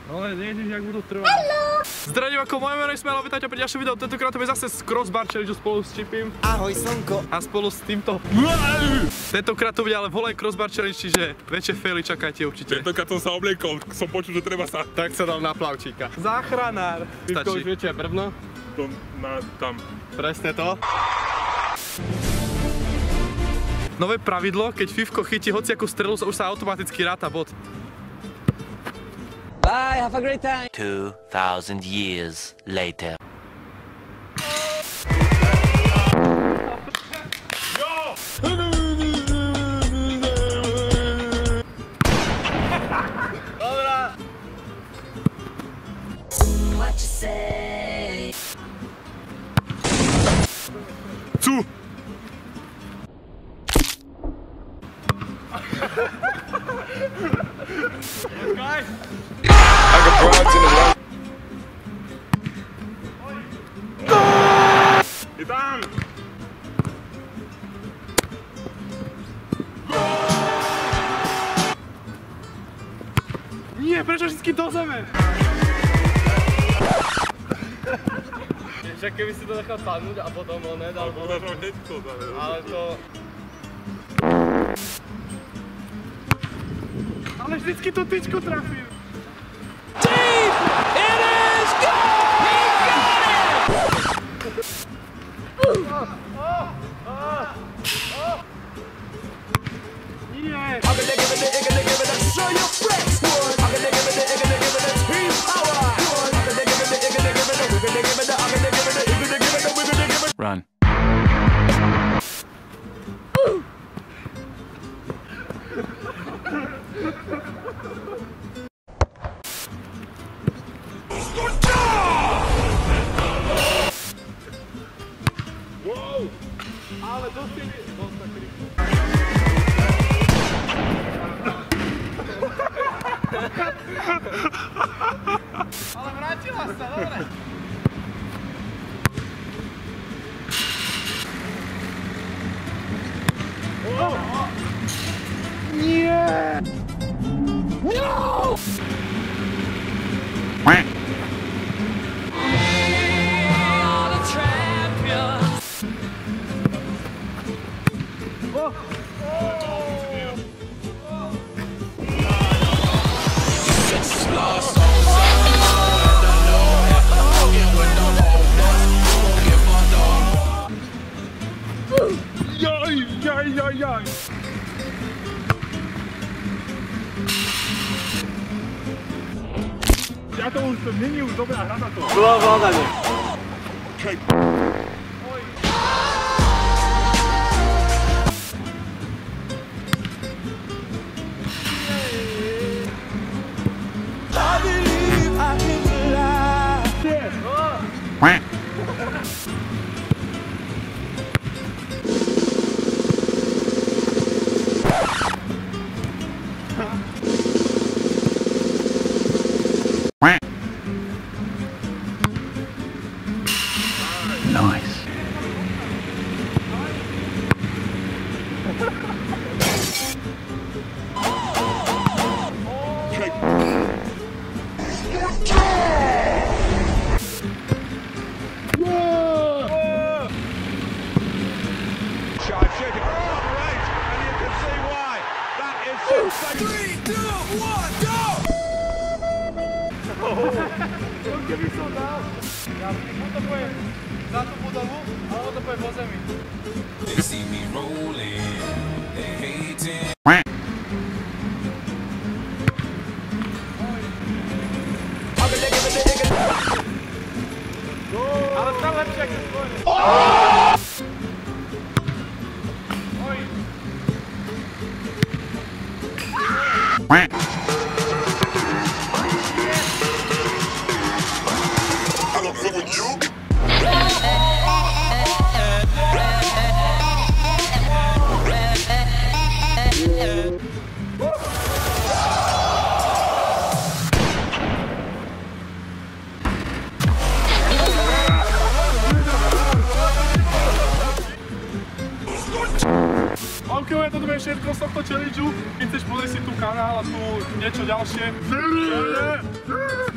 Ale nejdeš, jak budú trvať. Zdravím, ako moje meno je Smelo, vítajte pri ďalšom videu. Tentokrát to bude zase z crossbar challenge spolu s Chipim. Ahoj, slnko. A spolu s týmto. Tentokrát to bude ale volej crossbar challenge, čiže väčšie faily čakáte určite. Tentokrát som sa obliekol, som počul, že treba sa... Tak sa dal na plavčíka. Záchranár. Pivko, už viete, brvno? Tam. Presne to. Nové pravidlo, keď Fivko chytí hociakú strelu, už sa automaticky ráta bod. Bye, have a great time. 2,000 years later. Dobrá. What you say? Cu! Guys. Je tam! Nie, prečo vždycky do zeme? Však keby si to nechal padnúť a potom ho nedal bod. Ale to... Ale vždycky to tyčko trafil. Deep! It is good! He got it! Nie! I'm gonna give it a show you flex, boy. I'm gonna give it a team power. I'm gonna give it. Run. Wow! Ale dosť taký. Ale vrátila sa, dobre. Nie! No! Jaj! Ja to už, to není už dobrá hra na to. Bylo vládanie. Nice. Keby som dal, ja buď to pojem za tú budovu, alebo to pojem po zemi. They see me rolling, they hating. Ale tam lepšie, ak sa spojené. OK, je to bude všetko z tohto challengeu. Keď chceš pozrieť si tu kanál a tu niečo ďalšie.